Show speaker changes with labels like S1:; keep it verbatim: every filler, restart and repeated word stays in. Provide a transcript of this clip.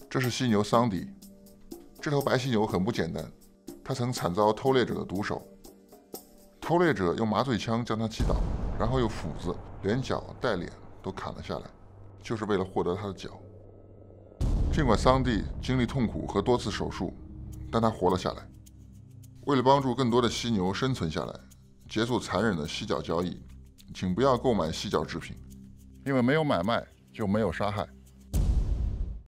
S1: 这是犀牛桑迪。这头白犀牛很不简单，它曾惨遭偷猎者的毒手。偷猎者用麻醉枪将它击倒，然后用斧子连脚带脸都砍了下来，就是为了获得它的脚。尽管桑蒂经历痛苦和多次手术，但他活了下来。为了帮助更多的犀牛生存下来，结束残忍的犀角交易，请不要购买犀角制品，因为没有买卖就没有杀害。